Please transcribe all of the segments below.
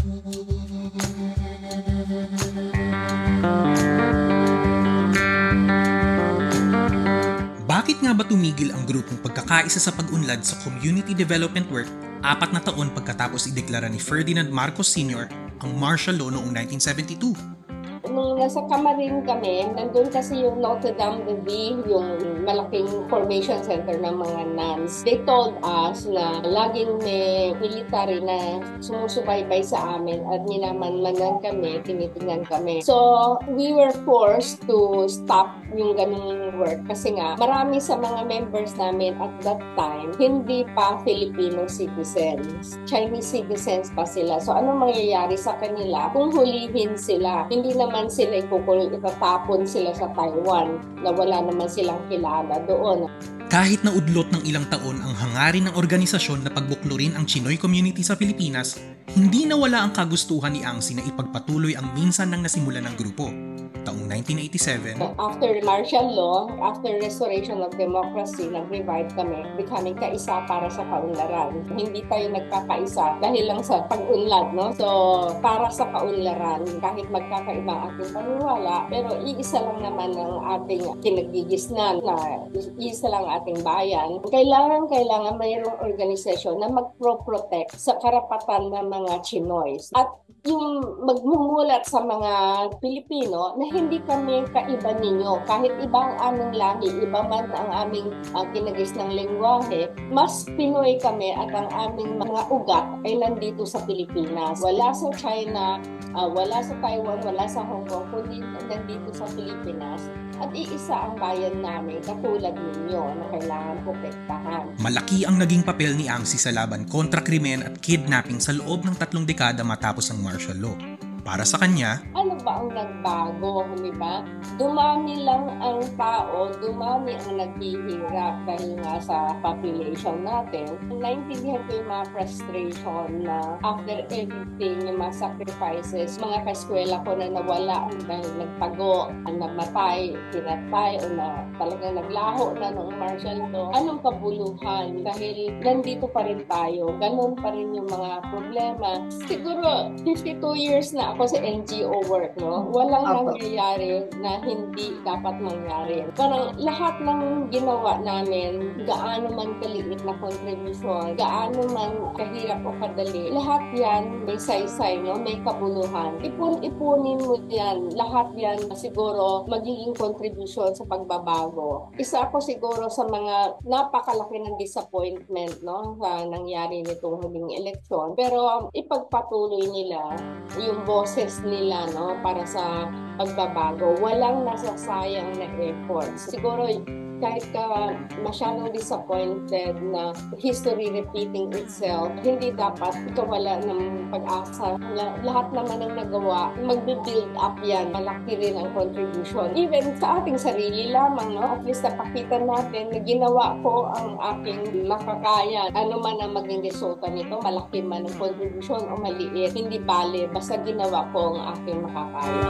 Bakit nga ba tumigil ang grupong pagkakaisa sa pag-unlad sa community development work 4 na taon pagkatapos ideklara ni Ferdinand Marcos Sr. ang martial law noong 1972? Nung nasa Camarin kami, nandun kasi yung Notre Dame de Vie, yung malaking formation center ng mga nuns. They told us na laging may military na sumusubaybay sa amin at minamanmanan kami, tinitingnan kami. So, we were forced to stop yung ganung work kasi nga marami sa mga members namin at that time hindi pa Filipino citizens. Chinese citizens pa sila. So, anong mangyayari sa kanila kung hulihin sila? Hindi naman sila itatapon sila sa Taiwan na wala naman silang kilala doon. Kahit na udlot ng ilang taon ang hangarin ng organisasyon na pagbuklurin ang Chinoy community sa Pilipinas, hindi nawala ang kagustuhan ni Angsi na ipagpatuloy ang minsan nang nasimulan ng grupo. Taong 1987, after martial law, after restoration of democracy, nag-revive kami, becoming kaisa para sa kaunlaran. Hindi tayo nagkakaisa dahil lang sa pag-unlad, no? So, para sa kaunlaran, kahit magkakaiba ang ating paniniwala, pero iisa lang naman ang ating kinagigisnan, na iisa lang ating bayan. Kailangan mayroong organisasyon na mag-protect sa karapatan ng mga Chinoys. At yung magmumulat sa mga Pilipino na hindi kami kaiba ninyo. Kahit iba ang aming lahi, iba man ang aming kinagis ng lengguwahe, mas Pinoy kami at ang aming mga ugat ay nandito sa Pilipinas. Wala sa China, wala sa Taiwan, wala sa Hong Kong, kundi nandito sa Pilipinas. At iisa ang bayan namin katulad ninyo na kailangan protektahan. Malaki ang naging papel ni Angsi sa laban kontra krimen at kidnapping sa loob ng 3 dekada matapos ang martial law. Para sa kanya, ano ba ang nagbago, di ba? Dumami lang ang tao, dumami ang naghihirap dahil nga sa population natin. Naintindihan ko yung mga frustration na after everything, yung mga sacrifices, mga kaskwela ko na nawala dahil nagtago, namatay, pinatay, o na talagang naglaho na ng martial law. Anong kabuluhan? Dahil nandito pa rin tayo, ganun pa rin yung mga problema. Siguro, 52 years na ako sa NGO work, no? Walang nangyayari na hindi dapat mangyari. Parang lahat ng ginawa namin, gaano man kaliit na contribution, gaano man kahirap o kadali, lahat yan may saysay, no? May kabuluhan. Ipunin mo yan. Lahat yan siguro magiging contribution sa pagbabago. Isa ako siguro sa mga napakalaki ng disappointment, no? Sa nangyari nitong huling eleksyon. Pero ipagpatuloy nila yung boses nila, no, para sa pagbabago. Walang nasasayang na effort. Siguro kahit ka masyadong disappointed na history repeating itself, hindi dapat ikawala ng pag-asa. Lahat naman ng nagawa, magbe-build up yan. Malaki rin ang contribution. Even sa ating sarili lamang, no? At least napakita natin na ginawa ko ang aking makakaya. Ano man ang maging resulta nito, malaki man ang contribution o maliit, hindi bale, basta ginawa ko ang aking makakaya.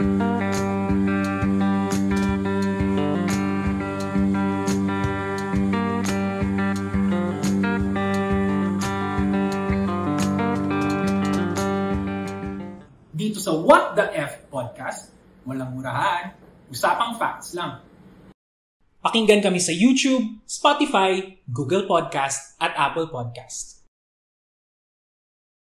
Dito sa What the F Podcast, walang murahan, usapang facts lang. Pakinggan kami sa YouTube, Spotify, Google Podcast at Apple Podcast.